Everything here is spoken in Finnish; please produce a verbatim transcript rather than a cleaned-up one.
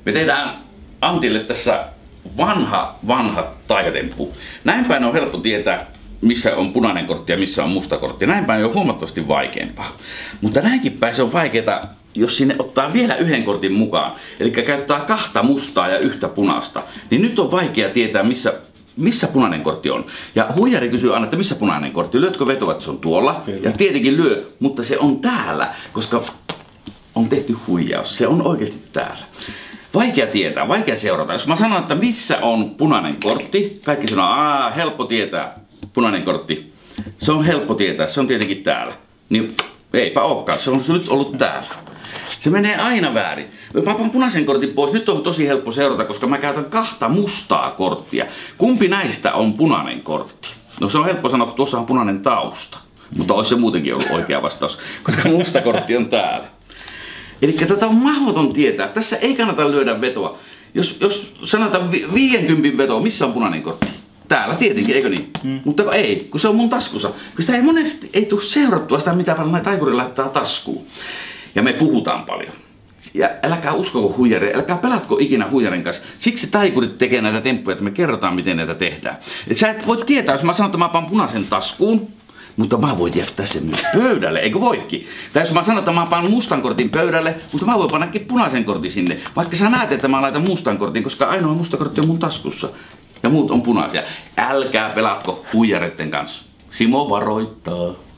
Me tehdään Antille tässä vanha, vanha taikatemppu. Näin päin on helppo tietää, missä on punainen kortti ja missä on musta kortti. Näin päin on huomattavasti vaikeampaa. Mutta näinkin päin se on vaikeaa, jos sinne ottaa vielä yhden kortin mukaan. Eli käyttää kahta mustaa ja yhtä punaista. Niin nyt on vaikea tietää, missä, missä punainen kortti on. Ja huijari kysyy aina, että missä punainen kortti. Lyötkö vetoa, että se on tuolla? Kyllä. Ja tietenkin lyö, mutta se on täällä, koska on tehty huijaus. Se on oikeasti täällä. Vaikea tietää, vaikea seurata. Jos mä sanon, että missä on punainen kortti, kaikki sanoo, aah, helppo tietää, punainen kortti. Se on helppo tietää, se on tietenkin täällä. Niin eipä olekaan, se on nyt ollut täällä. Se menee aina väärin. Mä otan punaisen kortin pois, nyt on tosi helppo seurata, koska mä käytän kahta mustaa korttia. Kumpi näistä on punainen kortti? No se on helppo sanoa, kun tuossa on punainen tausta. Mutta olisi se muutenkin ollut oikea vastaus, koska musta kortti on täällä. Eli tätä on mahdoton tietää. Tässä ei kannata lyödä vetoa. Jos, jos sanotaan viidenkympin vetoa, missä on punainen kortti? Täällä tietenkin, eikö niin? Hmm. Mutta kun ei, kun se on mun taskussa. Kun sitä ei monesti ei tule seurattua sitä, mitä paljon taikuri laittaa taskuun. Ja me puhutaan paljon. Ja älkää uskoko huijaria, älkää pelatko ikinä huijarin kanssa. Siksi taikurit tekee näitä temppuja, että me kerrotaan, miten näitä tehdään. Et sä et voi tietää, jos mä sanon, että mä panen punaisen taskuun, mutta mä voin jättää sen myös pöydälle, eikö voikin? Tai jos mä sanon, että mä panen mustan kortin pöydälle, mutta mä voin pannakin punaisen kortin sinne. Vaikka sä näet, että mä laitan mustan kortin, koska ainoa musta kortti on mun taskussa. Ja muut on punaisia. Älkää pelatko huijareiden kanssa. Simo varoittaa.